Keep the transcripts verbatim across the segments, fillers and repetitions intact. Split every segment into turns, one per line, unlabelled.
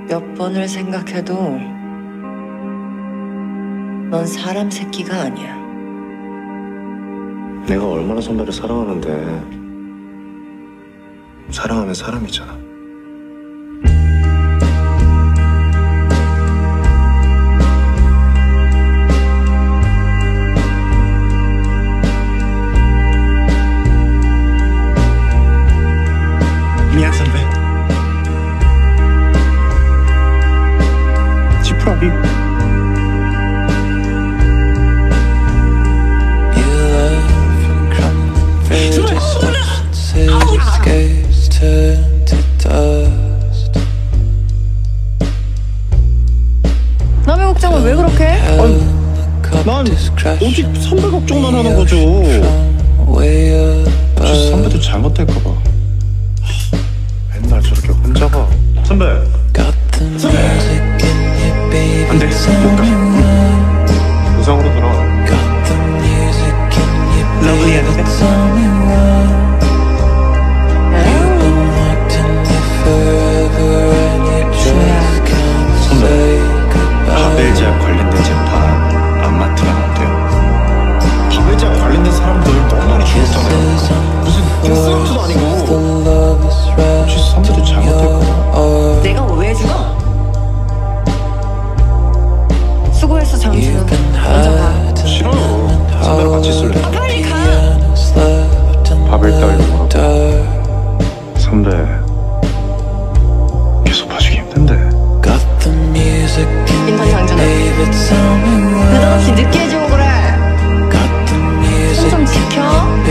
몇 번을 생각해도 넌 사람 새끼가 아니야.
내가 얼마나 선배를 사랑하는데. 사랑하면 사람이잖아.
미안 선배. 지푸라기.
남의 걱정을 왜 그렇게 해?
아니, 난 오직 선배 걱정만 하는 거죠. 혹시 선배도 잘못될까봐. 맨날 저렇게 혼자 가. 선배. 선배. 안 돼. 못 가. 우상으로 돌아와. 러블리한데. 선배. 바벨제약 관련된 재판 안 맡으면 안 돼요. 바벨제약 관련된 사람들 너무 많이 죽었잖아요. 무슨 인싸움도 아니고. 혹시 선배도 잘못될까봐.
내가 왜 죽어? 수고했어 장준우. 먼저 가.
싫어요. 선배랑 같이 쓸래.
아, 빨리 가.
바벨 따위로 뭐라고. 선배 계속 봐주기 힘든데.
인턴이 장준우. 느닷없이 늦게 해주고 그래. 손 좀 지켜.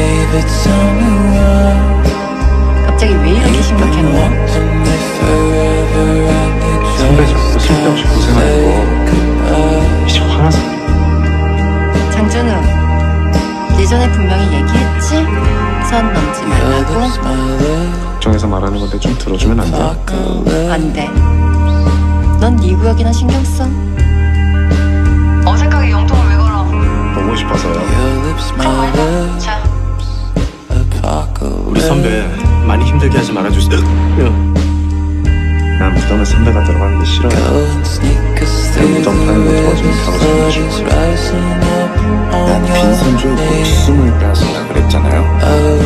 갑자기 왜 이렇게 심각했노?
선배 자꾸 쓸데없이 고생하는 거 이제 화나서.
장준우, 예전에 분명히 얘기했지? 선 넘지 말라고.
걱정해서 말하는 건데 좀 들어주면 안 돼?
안 돼. 넌 네 구역이나 신경 써. 어색하게 영통을 왜 걸어?
보고 싶어서요.
그럼 말고. 자.
우리 선배 많이 힘들게 하지 말아주세요. 난 무덤에 선배가 들어가는 게 싫어요. 그 무덤 파는 거 도와주면 바로 선배줄 거예요. 난 빈손 줄 목숨을 빼앗는다 그랬잖아요.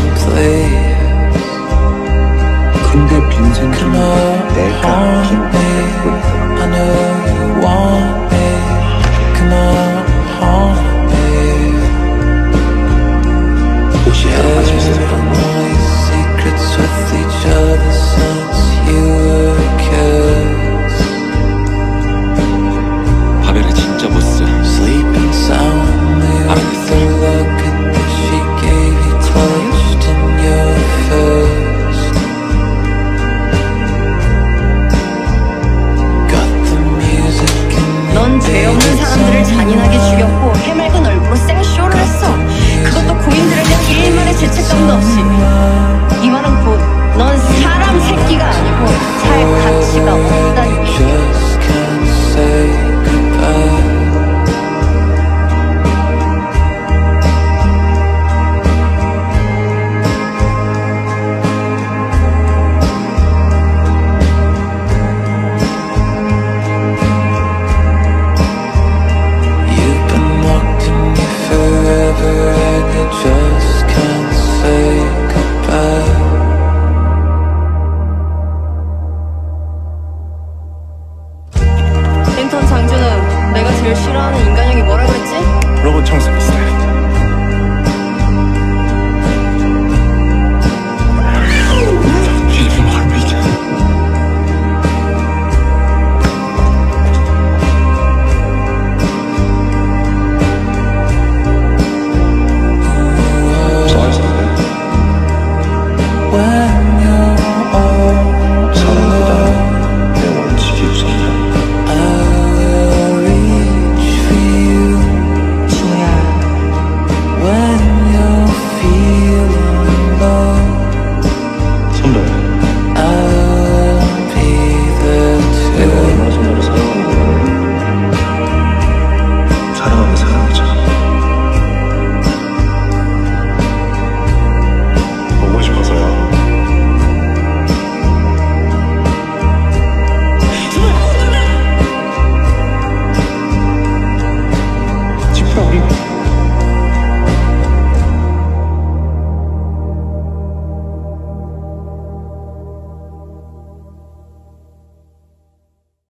근데 빈손 줄은 내가 힘을 혹시 여러 가지 있으세요? 바벨이 진짜 못쓰. 알아냈어요.
넌 죄 없는 사람들을 잔인하게 죽였고 해맑은 얼굴로 생쇼를 했어. 그것도 고인들에 대한 일말의 죄책감도 없이. 이 말은 곧 넌 사람 새끼가 아니야.